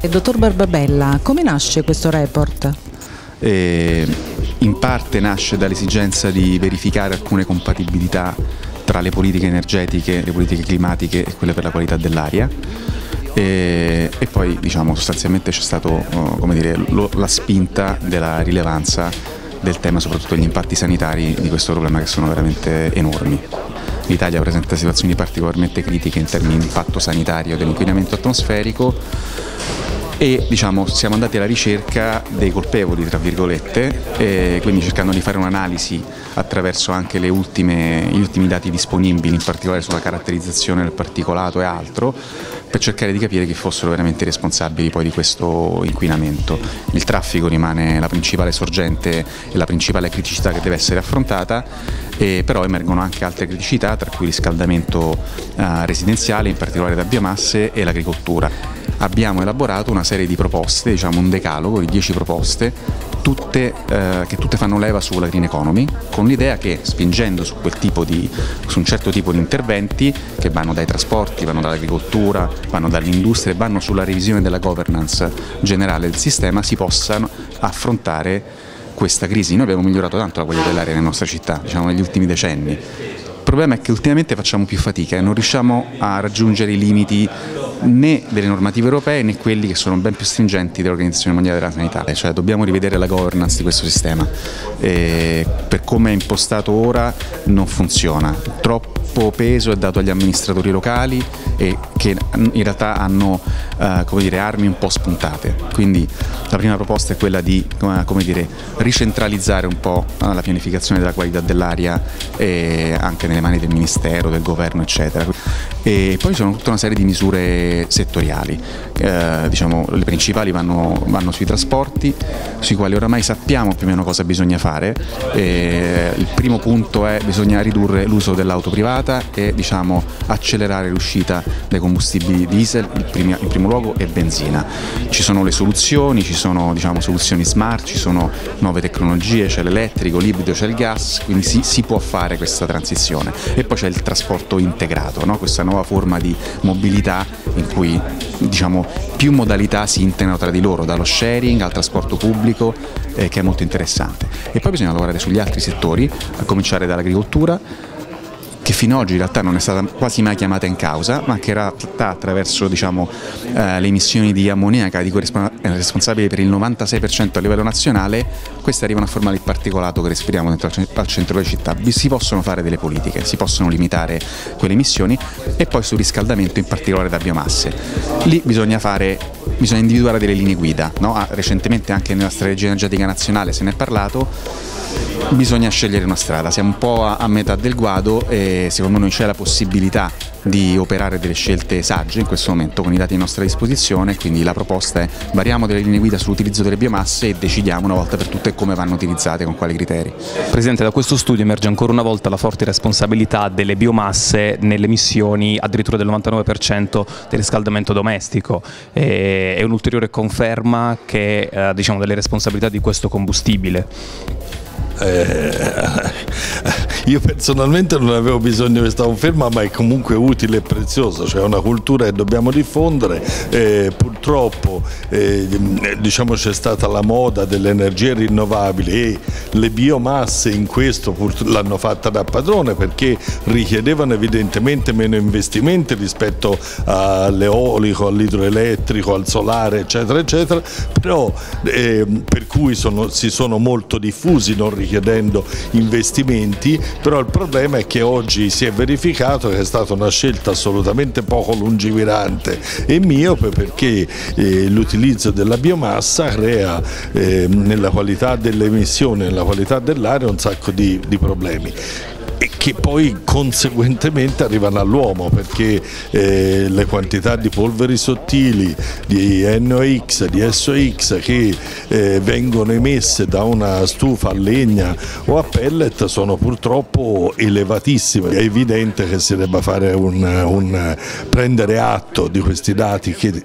Dottor Barbabella, come nasce questo report? In parte nasce dall'esigenza di verificare alcune compatibilità tra le politiche energetiche, le politiche climatiche e quelle per la qualità dell'aria. E poi sostanzialmente c'è stato la spinta della rilevanza del tema, soprattutto degli impatti sanitari di questo problema, che sono veramente enormi. L'Italia presenta situazioni particolarmente critiche in termini di impatto sanitario dell'inquinamento atmosferico e siamo andati alla ricerca dei colpevoli, tra virgolette, quindi cercando di fare un'analisi attraverso anche gli ultimi dati disponibili, in particolare sulla caratterizzazione del particolato e altro, per cercare di capire chi fossero veramente i responsabili poi di questo inquinamento. Il traffico rimane la principale sorgente e la principale criticità che deve essere affrontata, però emergono anche altre criticità, tra cui il riscaldamento residenziale, in particolare da biomasse, e l'agricoltura. Abbiamo elaborato una serie di proposte, un decalogo di 10 proposte, che tutte fanno leva sulla green economy, con l'idea che, spingendo su un certo tipo di interventi che vanno dai trasporti, vanno dall'agricoltura, vanno dall'industria e vanno sulla revisione della governance generale del sistema, si possano affrontare questa crisi. Noi abbiamo migliorato tanto la qualità dell'aria nella nostra città, negli ultimi decenni. Il problema è che ultimamente facciamo più fatica e non riusciamo a raggiungere i limiti né delle normative europee né quelli che sono ben più stringenti dell'Organizzazione Mondiale della Sanità. Cioè dobbiamo rivedere la governance di questo sistema. Per come è impostato ora non funziona. Troppo peso è dato agli amministratori locali e che in realtà hanno armi un po' spuntate. Quindi la prima proposta è quella di ricentralizzare un po' la pianificazione della qualità dell'aria anche nelle mani del Ministero, del Governo, eccetera. E poi sono tutta una serie di misure settoriali. Le principali vanno sui trasporti, sui quali oramai sappiamo più o meno cosa bisogna fare. Il primo punto è che bisogna ridurre l'uso dell'auto privata e accelerare l'uscita dai combustibili diesel in primo luogo e benzina. Ci sono le soluzioni, ci sono soluzioni smart, ci sono nuove tecnologie, c'è l'elettrico, l'ibrido, c'è il gas, quindi si può fare questa transizione. E poi c'è il trasporto integrato, no? Questa nuova forma di mobilità in cui più modalità si integrano tra di loro, dallo sharing al trasporto pubblico, che è molto interessante. E poi bisogna lavorare sugli altri settori, a cominciare dall'agricoltura, che fino ad oggi in realtà non è stata quasi mai chiamata in causa, ma che in realtà attraverso le emissioni di ammoniaca, di cui è responsabile per il 96% a livello nazionale, queste arrivano a formare il particolato che respiriamo dentro al centro della città. Si possono fare delle politiche, si possono limitare quelle emissioni, e poi sul riscaldamento, in particolare da biomasse. Lì bisogna individuare delle linee guida, no? Recentemente anche nella strategia energetica nazionale se ne è parlato. Bisogna scegliere una strada, siamo un po' a metà del guado e secondo noi c'è la possibilità di operare delle scelte sagge in questo momento con i dati a nostra disposizione, quindi la proposta è: variamo delle linee guida sull'utilizzo delle biomasse e decidiamo una volta per tutte come vanno utilizzate, con quali criteri. Presidente, da questo studio emerge ancora una volta la forte responsabilità delle biomasse nelle emissioni addirittura del 99% del riscaldamento domestico. È un'ulteriore conferma che delle responsabilità di questo combustibile. Io personalmente non avevo bisogno di questa conferma, ma è comunque utile e preziosa, cioè è una cultura che dobbiamo diffondere. Purtroppo c'è stata la moda delle energie rinnovabili e le biomasse in questo l'hanno fatta da padrone, perché richiedevano evidentemente meno investimenti rispetto all'eolico, all'idroelettrico, al solare, eccetera eccetera, però per cui si sono molto diffusi, non richiedendo investimenti. Però il problema è che oggi si è verificato che è stata una scelta assolutamente poco lungimirante e miope, perché l'utilizzo della biomassa crea nella qualità delle emissioni, nella qualità dell'aria, un sacco di problemi, e che poi conseguentemente arrivano all'uomo, perché le quantità di polveri sottili, di NOx, di SOx che vengono emesse da una stufa a legna o a pellet sono purtroppo elevatissime. È evidente che si debba fare prendere atto di questi dati che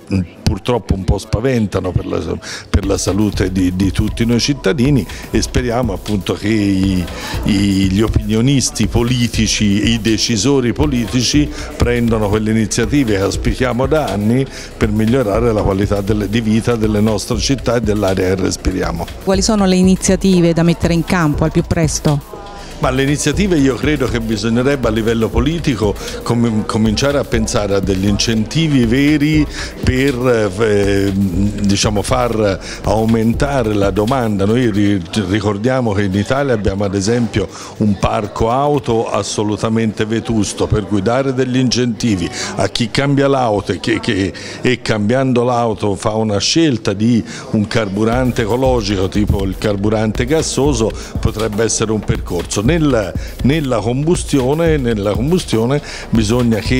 purtroppo un po' spaventano per la salute di tutti noi cittadini, e speriamo appunto che gli opinionisti politici, i decisori politici prendano quelle iniziative che auspichiamo da anni per migliorare la qualità di vita delle nostre città e dell'aria che respiriamo. Quali sono le iniziative da mettere in campo al più presto? Ma le iniziative, io credo che bisognerebbe a livello politico cominciare a pensare a degli incentivi veri per diciamo, far aumentare la domanda. Noi ricordiamo che in Italia abbiamo ad esempio un parco auto assolutamente vetusto, per cui dare degli incentivi a chi cambia l'auto e cambiando l'auto fa una scelta di un carburante ecologico tipo il carburante gassoso potrebbe essere un percorso. Nella combustione bisogna che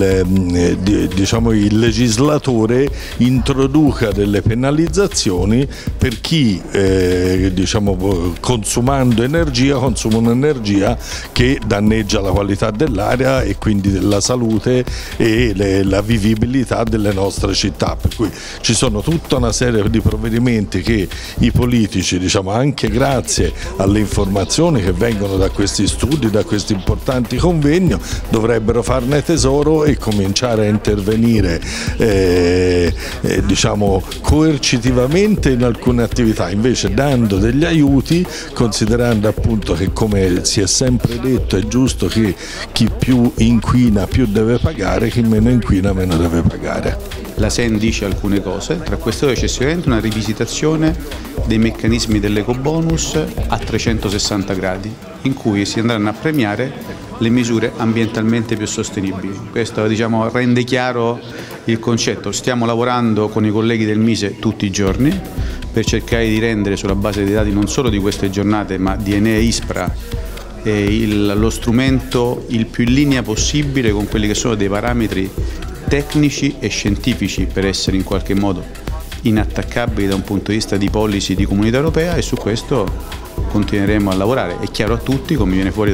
il legislatore introduca delle penalizzazioni per chi consumando energia consuma un'energia che danneggia la qualità dell'aria e quindi della salute e la vivibilità delle nostre città. Per cui ci sono tutta una serie di provvedimenti che i politici, anche grazie alle informazioni che vengono da questi studi, da questi importanti convegni, dovrebbero farne tesoro e cominciare a intervenire coercitivamente in alcune attività, invece dando degli aiuti, considerando appunto che, come si è sempre detto, è giusto che chi più inquina più deve pagare, chi meno inquina meno deve pagare. La SEN dice alcune cose, tra queste c'è sicuramente una rivisitazione dei meccanismi dell'ecobonus a 360 gradi, in cui si andranno a premiare le misure ambientalmente più sostenibili. Questo rende chiaro il concetto. Stiamo lavorando con i colleghi del Mise tutti i giorni per cercare di rendere, sulla base dei dati non solo di queste giornate ma di Enea e Ispra, lo strumento il più in linea possibile con quelli che sono dei parametri tecnici e scientifici per essere in qualche modo inattaccabili da un punto di vista di policy di Comunità Europea, e su questo continueremo a lavorare. È chiaro a tutti, come viene fuori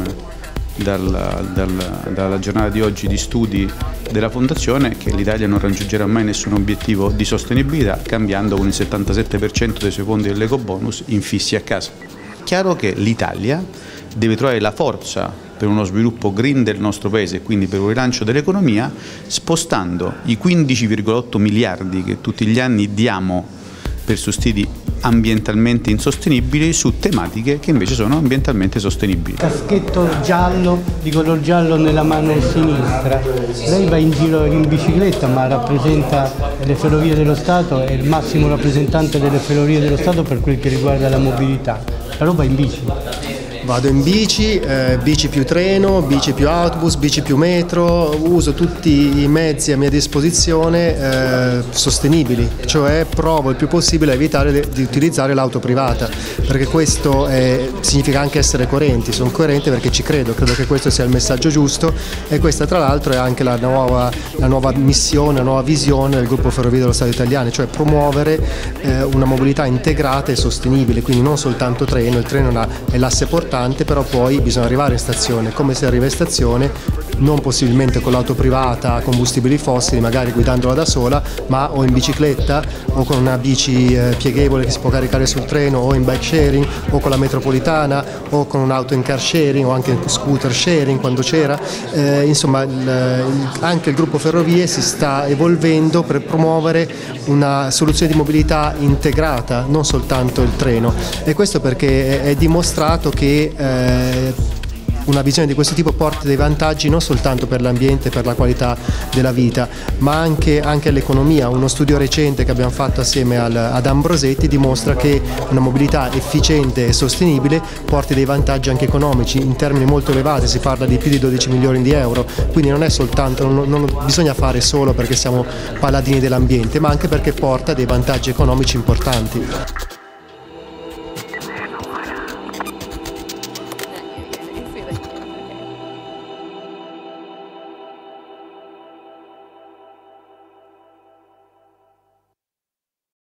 dalla giornata di oggi di studi della Fondazione, che l'Italia non raggiungerà mai nessun obiettivo di sostenibilità cambiando con il 77% dei suoi fondi dell'ecobonus infissi a casa. È chiaro che l'Italia deve trovare la forza per uno sviluppo green del nostro Paese e quindi per un rilancio dell'economia, spostando i 15,8 miliardi che tutti gli anni diamo per sussidi ambientalmente insostenibili su tematiche che invece sono ambientalmente sostenibili. Caschetto giallo, di color giallo nella mano sinistra. Lei va in giro in bicicletta, ma rappresenta le Ferrovie dello Stato, è il massimo rappresentante delle Ferrovie dello Stato per quel che riguarda la mobilità. Però va in bici. Vado in bici, bici più treno, bici più autobus, bici più metro, uso tutti i mezzi a mia disposizione sostenibili, cioè provo il più possibile a evitare di utilizzare l'auto privata, perché questo significa anche essere coerenti. Sono coerente perché ci credo che questo sia il messaggio giusto, e questa tra l'altro è anche la nuova missione, la nuova visione del gruppo Ferrovie dello Stato italiane, cioè promuovere una mobilità integrata e sostenibile, quindi non soltanto treno. Il treno è l'asse portante, però poi bisogna arrivare in stazione. Come si arriva in stazione? Non possibilmente con l'auto privata a combustibili fossili, magari guidandola da sola, ma o in bicicletta o con una bici pieghevole che si può caricare sul treno, o in bike sharing, o con la metropolitana, o con un'auto in car sharing, o anche in scooter sharing quando c'era. Insomma, anche il gruppo Ferrovie si sta evolvendo per promuovere una soluzione di mobilità integrata, non soltanto il treno, e questo perché è dimostrato che una visione di questo tipo porta dei vantaggi non soltanto per l'ambiente e per la qualità della vita, ma anche all'economia. Uno studio recente che abbiamo fatto assieme ad Ambrosetti dimostra che una mobilità efficiente e sostenibile porta dei vantaggi anche economici in termini molto elevati, si parla di più di 12 milioni di euro, quindi non è soltanto, non bisogna fare solo perché siamo paladini dell'ambiente, ma anche perché porta dei vantaggi economici importanti.